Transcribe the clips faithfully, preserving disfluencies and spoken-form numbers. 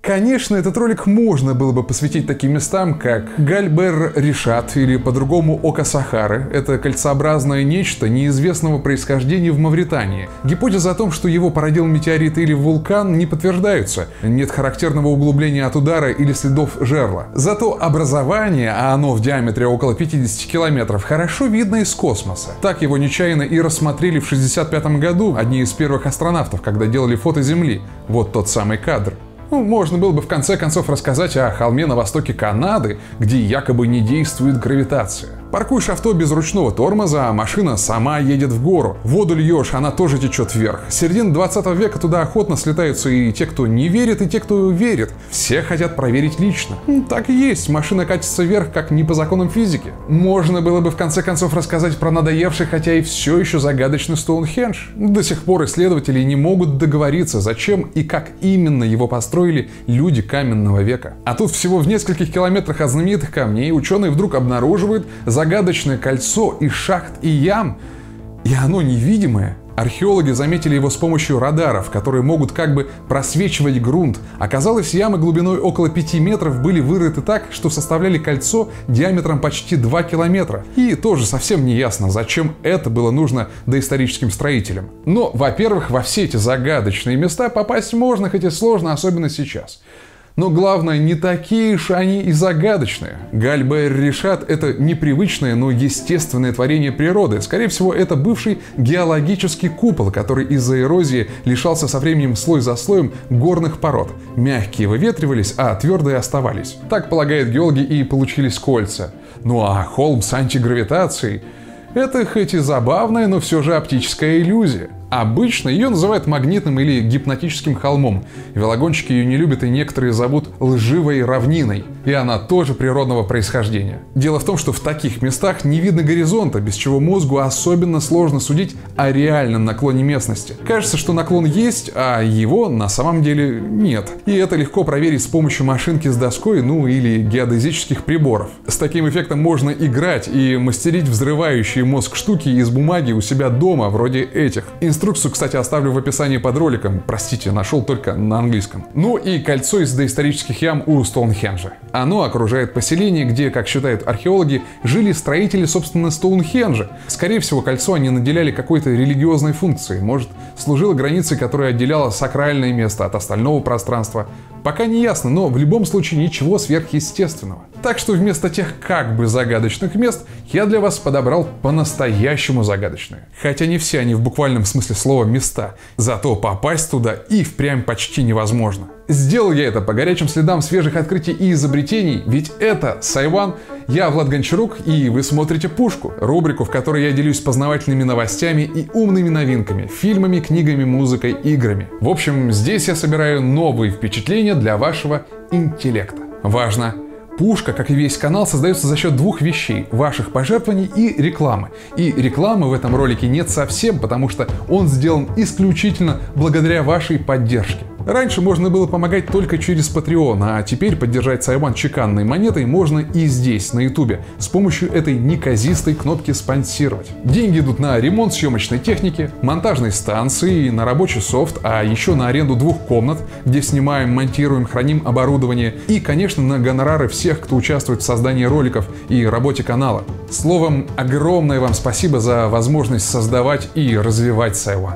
Конечно, этот ролик можно было бы посвятить таким местам, как Галь-Бер-Ришат или по-другому Око Сахары. Это кольцеобразное нечто неизвестного происхождения в Мавритании. Гипотеза о том, что его породил метеорит или вулкан, не подтверждаются. Нет характерного углубления от удара или следов жерла. Зато образование, а оно в диаметре около пятидесяти километров, хорошо видно из космоса. Так его нечаянно и рассмотрели в шестьдесят пятом году одни из первых астронавтов, когда делали фото Земли. Вот тот самый кадр. Ну, можно было бы в конце концов рассказать о холме на востоке Канады, где якобы не действует гравитация. Паркуешь авто без ручного тормоза, а машина сама едет в гору. Воду льешь, она тоже течет вверх. С середины двадцатого века туда охотно слетаются и те, кто не верит, и те, кто верит. Все хотят проверить лично. Так и есть, машина катится вверх, как не по законам физики. Можно было бы в конце концов рассказать про надоевший, хотя и все еще загадочный Стоунхендж. До сих пор исследователи не могут договориться, зачем и как именно его построили люди каменного века. А тут всего в нескольких километрах от знаменитых камней ученые вдруг обнаруживают загадочное кольцо из шахт и ям, и оно невидимое. Археологи заметили его с помощью радаров, которые могут как бы просвечивать грунт. Оказалось, ямы глубиной около пяти метров были вырыты так, что составляли кольцо диаметром почти два километра. И тоже совсем не ясно, зачем это было нужно доисторическим строителям. Но, во-первых, во все эти загадочные места попасть можно, хоть и сложно, особенно сейчас. Но главное, не такие уж они и загадочные. Галь-Бер-Ришат — это непривычное, но естественное творение природы. Скорее всего, это бывший геологический купол, который из-за эрозии лишался со временем слой за слоем горных пород. Мягкие выветривались, а твердые оставались. Так, полагают геологи, и получились кольца. Ну а холм с антигравитацией — это хоть и забавная, но все же оптическая иллюзия. Обычно ее называют магнитным или гипнотическим холмом. Велогонщики ее не любят, и некоторые зовут лживой равниной. И она тоже природного происхождения. Дело в том, что в таких местах не видно горизонта, без чего мозгу особенно сложно судить о реальном наклоне местности. Кажется, что наклон есть, а его на самом деле нет. И это легко проверить с помощью машинки с доской, ну или геодезических приборов. С таким эффектом можно играть и мастерить взрывающие мозг штуки из бумаги у себя дома, вроде этих. Инструкцию, кстати, оставлю в описании под роликом. Простите, нашел только на английском. Ну и кольцо из доисторических ям у Стоунхенджа. Оно окружает поселение, где, как считают археологи, жили строители, собственно, Стоунхенджа. Скорее всего, кольцо они наделяли какой-то религиозной функцией. Может, служило границей, которая отделяла сакральное место от остального пространства. Пока не ясно, но в любом случае ничего сверхъестественного. Так что вместо тех как бы загадочных мест я для вас подобрал по-настоящему загадочные. Хотя не все они в буквальном смысле слова места. Зато попасть туда и впрямь почти невозможно. Сделал я это по горячим следам свежих открытий и изобретений, ведь это Сайван. Я Влад Гончарук, и вы смотрите «Пушку», рубрику, в которой я делюсь познавательными новостями и умными новинками, фильмами, книгами, музыкой, играми. В общем, здесь я собираю новые впечатления для вашего интеллекта. Важно! Пушка, как и весь канал, создается за счет двух вещей – ваших пожертвований и рекламы. И рекламы в этом ролике нет совсем, потому что он сделан исключительно благодаря вашей поддержке. Раньше можно было помогать только через Patreon, а теперь поддержать Сайван чеканной монетой можно и здесь, на ютубе, с помощью этой неказистой кнопки «Спонсировать». Деньги идут на ремонт съемочной техники, монтажной станции, на рабочий софт, а еще на аренду двух комнат, где снимаем, монтируем, храним оборудование, и, конечно, на гонорары всех, кто участвует в создании роликов и работе канала. Словом, огромное вам спасибо за возможность создавать и развивать Сайван.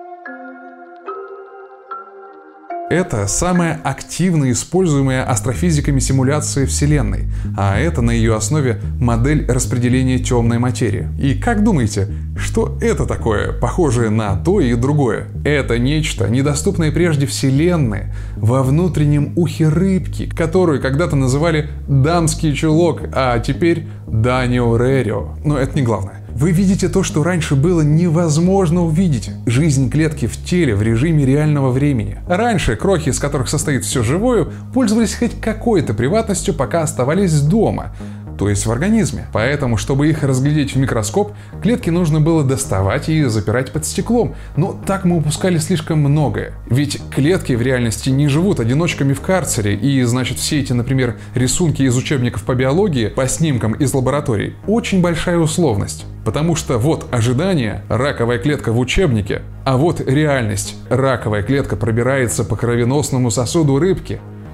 Это самая активно используемая астрофизиками симуляция Вселенной, а это на ее основе модель распределения темной материи. И как думаете, что это такое, похожее на то и другое? Это нечто, недоступное прежде Вселенной, во внутреннем ухе рыбки, которую когда-то называли «дамский чулок», а теперь «Данио Рерио». Но это не главное. Вы видите то, что раньше было невозможно увидеть. Жизнь клетки в теле в режиме реального времени. Раньше крохи, из которых состоит все живое, пользовались хоть какой-то приватностью, пока оставались дома, то есть в организме. Поэтому, чтобы их разглядеть в микроскоп, клетки нужно было доставать и запирать под стеклом. Но так мы упускали слишком многое. Ведь клетки в реальности не живут одиночками в карцере, и значит все эти, например, рисунки из учебников по биологии, по снимкам из лабораторий, очень большая условность. Потому что вот ожидание – раковая клетка в учебнике, а вот реальность – раковая клетка пробирается по кровеносному сосуду рыбки.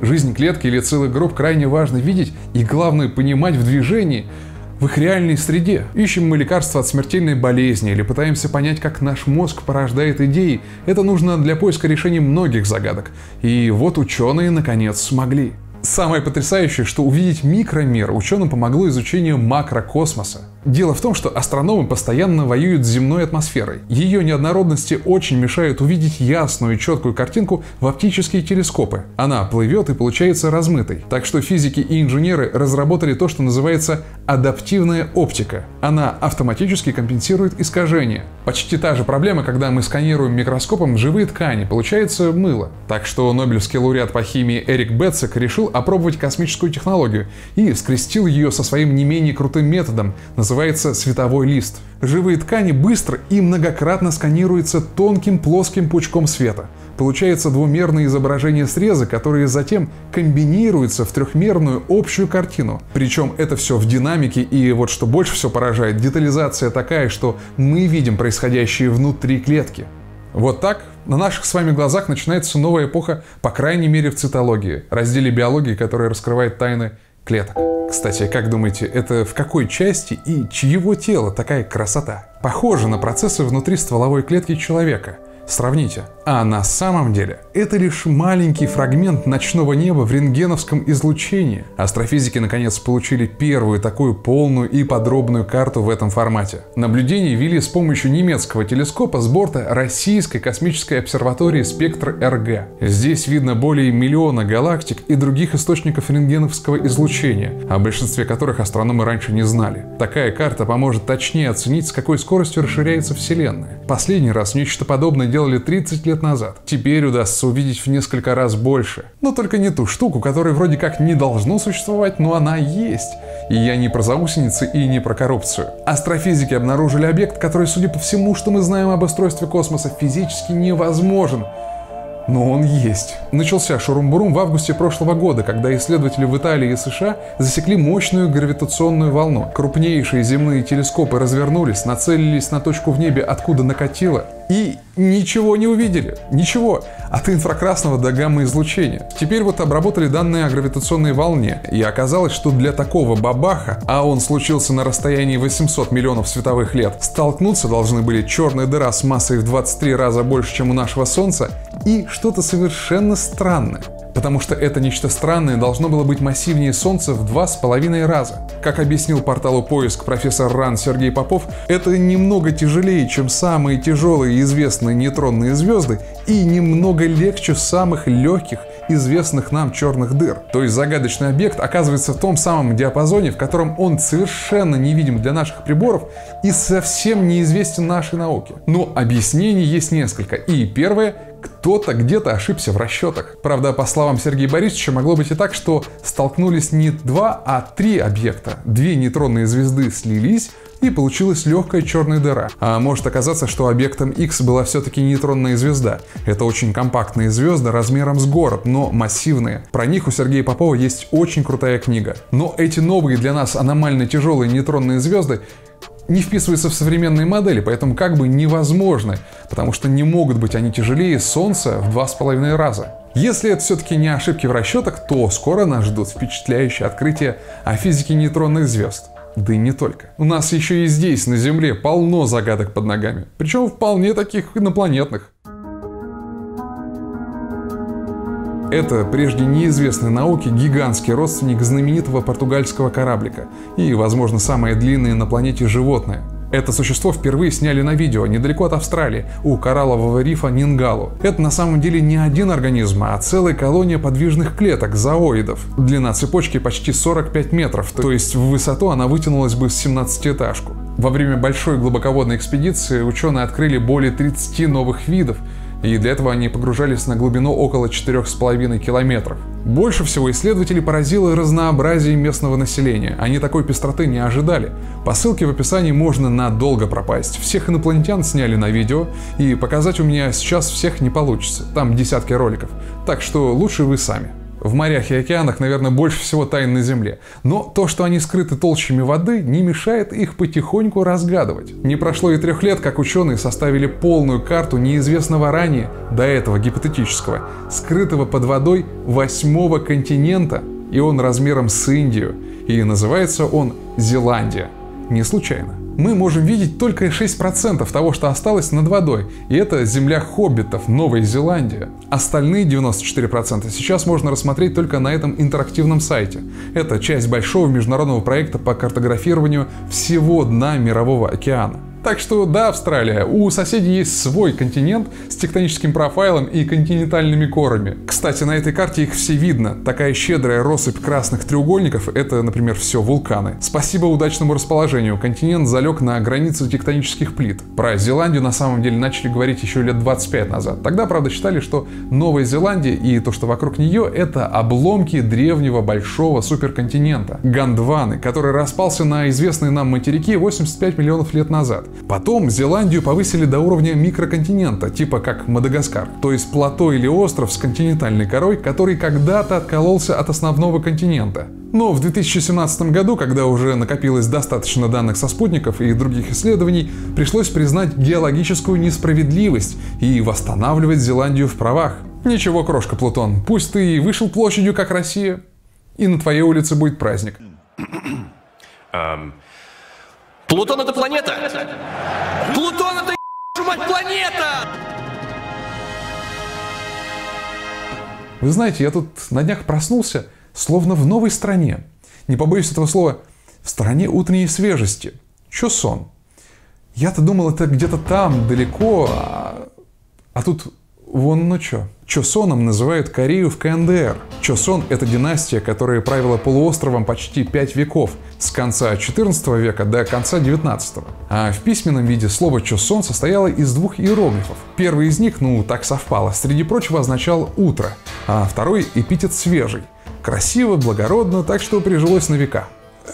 Жизнь клетки или целых групп крайне важно видеть и, главное, понимать в движении, в их реальной среде. Ищем мы лекарства от смертельной болезни или пытаемся понять, как наш мозг порождает идеи. Это нужно для поиска решений многих загадок. И вот ученые наконец смогли. Самое потрясающее, что увидеть микромир ученым помогло изучение макрокосмоса. Дело в том, что астрономы постоянно воюют с земной атмосферой. Ее неоднородности очень мешают увидеть ясную и четкую картинку в оптические телескопы. Она плывет и получается размытой. Так что физики и инженеры разработали то, что называется адаптивная оптика. Она автоматически компенсирует искажения. Почти та же проблема, когда мы сканируем микроскопом живые ткани, получается мыло. Так что нобелевский лауреат по химии Эрик Бетцек решил опробовать космическую технологию и скрестил ее со своим не менее крутым методом, называется световой лист. Живые ткани быстро и многократно сканируются тонким плоским пучком света. Получается двумерное изображение среза, которые затем комбинируются в трехмерную общую картину. Причем это все в динамике, и вот что больше всего поражает, детализация такая, что мы видим происходящее внутри клетки. Вот так на наших с вами глазах начинается новая эпоха, по крайней мере в цитологии, разделе биологии, который раскрывает тайны клеток. Кстати, как думаете, это в какой части и чьего тела такая красота? Похоже на процессы внутри стволовой клетки человека. Сравните. А на самом деле это лишь маленький фрагмент ночного неба в рентгеновском излучении. Астрофизики наконец получили первую такую полную и подробную карту в этом формате. Наблюдения вели с помощью немецкого телескопа с борта российской космической обсерватории «Спектр-эр гэ». Здесь видно более миллиона галактик и других источников рентгеновского излучения, о большинстве которых астрономы раньше не знали. Такая карта поможет точнее оценить, с какой скоростью расширяется Вселенная. Последний раз нечто подобное делали тридцать лет назад. Теперь удастся увидеть в несколько раз больше. Но только не ту штуку, которая вроде как не должно существовать, но она есть. И я не про заусеницы и не про коррупцию. Астрофизики обнаружили объект, который, судя по всему, что мы знаем об устройстве космоса, физически невозможен. Но он есть. Начался шурум-бурум в августе прошлого года, когда исследователи в Италии и США засекли мощную гравитационную волну. Крупнейшие земные телескопы развернулись, нацелились на точку в небе, откуда накатило, и ничего не увидели. Ничего. От инфракрасного до гамма-излучения. Теперь вот обработали данные о гравитационной волне, и оказалось, что для такого бабаха, а он случился на расстоянии восемьсот миллионов световых лет, столкнуться должны были черная дыра с массой в двадцать три раза больше, чем у нашего Солнца, и что-то совершенно странное. Потому что это нечто странное должно было быть массивнее Солнца в два с половиной раза. Как объяснил порталу «Поиск» профессор РАН Сергей Попов, это немного тяжелее, чем самые тяжелые известные нейтронные звезды, и немного легче самых легких известных нам черных дыр. То есть загадочный объект оказывается в том самом диапазоне, в котором он совершенно невидим для наших приборов и совсем неизвестен нашей науке. Но объяснений есть несколько. И первое — кто-то где-то ошибся в расчетах. Правда, по словам Сергея Борисовича, могло быть и так, что столкнулись не два, а три объекта. Две нейтронные звезды слились, и получилась легкая черная дыра. А может оказаться, что объектом Икс была все-таки нейтронная звезда. Это очень компактные звезды размером с город, но массивные. Про них у Сергея Попова есть очень крутая книга. Но эти новые для нас аномально тяжелые нейтронные звезды не вписываются в современные модели, поэтому как бы невозможны, потому что не могут быть они тяжелее Солнца в два с половиной раза. Если это все-таки не ошибки в расчетах, то скоро нас ждут впечатляющие открытия о физике нейтронных звезд. Да и не только. У нас еще и здесь, на Земле, полно загадок под ногами. Причем вполне таких инопланетных. Это прежде неизвестной науке гигантский родственник знаменитого португальского кораблика и, возможно, самое длинное на планете животное. Это существо впервые сняли на видео недалеко от Австралии, у кораллового рифа Нингалу. Это на самом деле не один организм, а целая колония подвижных клеток, зооидов. Длина цепочки почти сорок пять метров, то есть в высоту она вытянулась бы с семнадцатиэтажку. Во время большой глубоководной экспедиции ученые открыли более тридцати новых видов, и для этого они погружались на глубину около четырёх с половиной километров. Больше всего исследователей поразило разнообразие местного населения. Они такой пестроты не ожидали. По ссылке в описании можно надолго пропасть. Всех инопланетян сняли на видео, и показать у меня сейчас всех не получится. Там десятки роликов. Так что лучше вы сами. В морях и океанах, наверное, больше всего тайн на Земле. Но то, что они скрыты толщами воды, не мешает их потихоньку разгадывать. Не прошло и трех лет, как ученые составили полную карту неизвестного ранее, до этого гипотетического, скрытого под водой восьмого континента, и он размером с Индию, и называется он Зеландия. Не случайно. Мы можем видеть только шесть процентов того, что осталось над водой, и это земля хоббитов, Новая Зеландия. Остальные девяносто четыре процента сейчас можно рассмотреть только на этом интерактивном сайте. Это часть большого международного проекта по картографированию всего дна Мирового океана. Так что да, Австралия, у соседей есть свой континент с тектоническим профайлом и континентальными корами. Кстати, на этой карте их все видно. Такая щедрая россыпь красных треугольников — это, например, все вулканы. Спасибо удачному расположению, континент залег на границе тектонических плит. Про Зеландию на самом деле начали говорить еще лет двадцать пять назад. Тогда, правда, считали, что Новая Зеландия и то, что вокруг нее, это обломки древнего большого суперконтинента — Гондваны, который распался на известные нам материки восемьдесят пять миллионов лет назад. Потом Зеландию повысили до уровня микроконтинента, типа как Мадагаскар, то есть плато или остров с континентальной корой, который когда-то откололся от основного континента. Но в две тысячи семнадцатом году, когда уже накопилось достаточно данных со спутников и других исследований, пришлось признать геологическую несправедливость и восстанавливать Зеландию в правах. Ничего, крошка Плутон, пусть ты и вышел площадью, как Россия, и на твоей улице будет праздник. Плутон — это планета! Плутон — это, ебашу мать, планета! Вы знаете, я тут на днях проснулся, словно в новой стране. Не побоюсь этого слова, в стране утренней свежести. Чосон. Я-то думал, это где-то там, далеко, а, а тут вон ну чё. Чосоном называют Корею в ка эн дэ эр. Чосон — это династия, которая правила полуостровом почти пять веков, с конца четырнадцатого века до конца девятнадцатого. А в письменном виде слово «чосон» состояло из двух иероглифов. Первый из них, ну так совпало, среди прочего означал «утро», а второй — эпитет «свежий». Красиво, благородно, так что прижилось на века.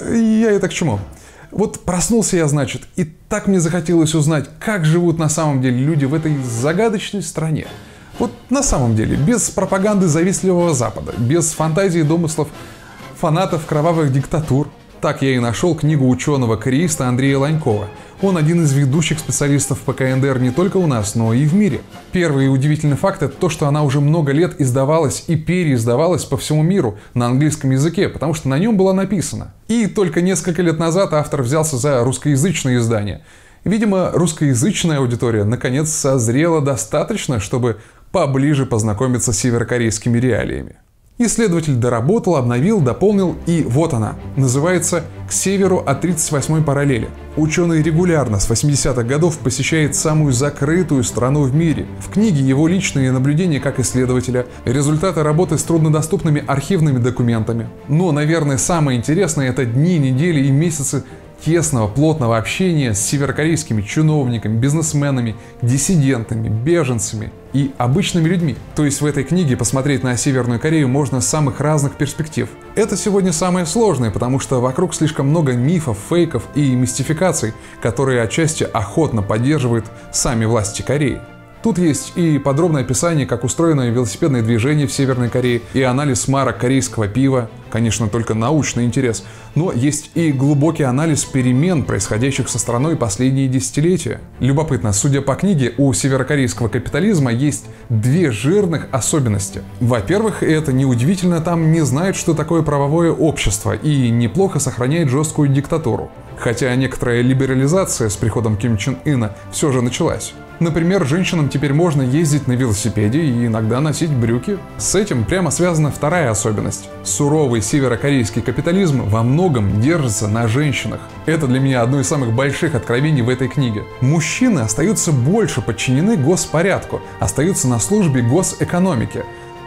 Я это к чему? Вот проснулся я, значит, и так мне захотелось узнать, как живут на самом деле люди в этой загадочной стране. Вот на самом деле, без пропаганды завистливого Запада, без фантазии и домыслов фанатов кровавых диктатур. Так я и нашел книгу ученого-кореиста Андрея Ланькова. Он один из ведущих специалистов по ка эн дэ эр не только у нас, но и в мире. Первый и удивительный факт — это то, что она уже много лет издавалась и переиздавалась по всему миру на английском языке, потому что на нем было написано. И только несколько лет назад автор взялся за русскоязычное издание. Видимо, русскоязычная аудитория наконец созрела достаточно, чтобы поближе познакомиться с северокорейскими реалиями. Исследователь доработал, обновил, дополнил, и вот она. Называется «К северу от тридцать восьмой параллели». Ученый регулярно с восьмидесятых годов посещает самую закрытую страну в мире. В книге его личные наблюдения как исследователя, результаты работы с труднодоступными архивными документами. Но, наверное, самое интересное — это дни, недели и месяцы тесного, плотного общения с северокорейскими чиновниками, бизнесменами, диссидентами, беженцами и обычными людьми. То есть в этой книге посмотреть на Северную Корею можно с самых разных перспектив. Это сегодня самое сложное, потому что вокруг слишком много мифов, фейков и мистификаций, которые отчасти охотно поддерживают сами власти Кореи. Тут есть и подробное описание, как устроено велосипедное движение в Северной Корее, и анализ марок корейского пива, конечно, только научный интерес, но есть и глубокий анализ перемен, происходящих со страной последние десятилетия. Любопытно, судя по книге, у северокорейского капитализма есть две жирных особенности. Во-первых, это неудивительно, там не знают, что такое правовое общество, и неплохо сохраняет жесткую диктатуру. Хотя некоторая либерализация с приходом Ким Чен Ына все же началась. Например, женщинам теперь можно ездить на велосипеде и иногда носить брюки. С этим прямо связана вторая особенность. Суровый северокорейский капитализм во многом держится на женщинах. Это для меня одно из самых больших откровений в этой книге. Мужчины остаются больше подчинены господорядку, остаются на службе госэкономике.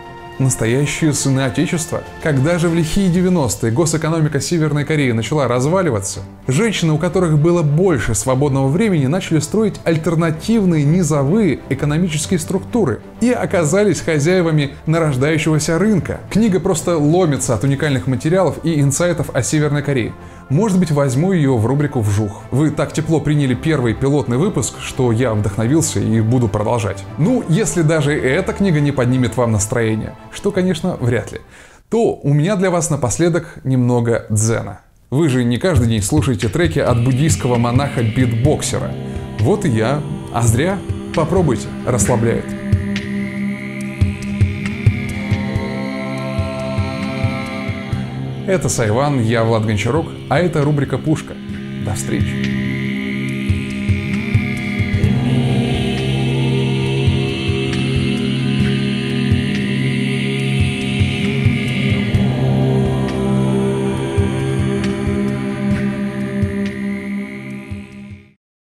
Настоящие сыны Отечества. Когда же в лихие девяностые госэкономика Северной Кореи начала разваливаться, женщины, у которых было больше свободного времени, начали строить альтернативные низовые экономические структуры и оказались хозяевами нарождающегося рынка. Книга просто ломится от уникальных материалов и инсайтов о Северной Корее. Может быть, возьму ее в рубрику «Вжух». Вы так тепло приняли первый пилотный выпуск, что я вдохновился и буду продолжать. Ну, если даже эта книга не поднимет вам настроение, что, конечно, вряд ли. то у меня для вас напоследок немного дзена. Вы же не каждый день слушаете треки от буддийского монаха-битбоксера. Вот и я. А зря. Попробуйте. Расслабляет. Это Сайван, я Влад Гончарук, а это рубрика «Пушка». До встречи.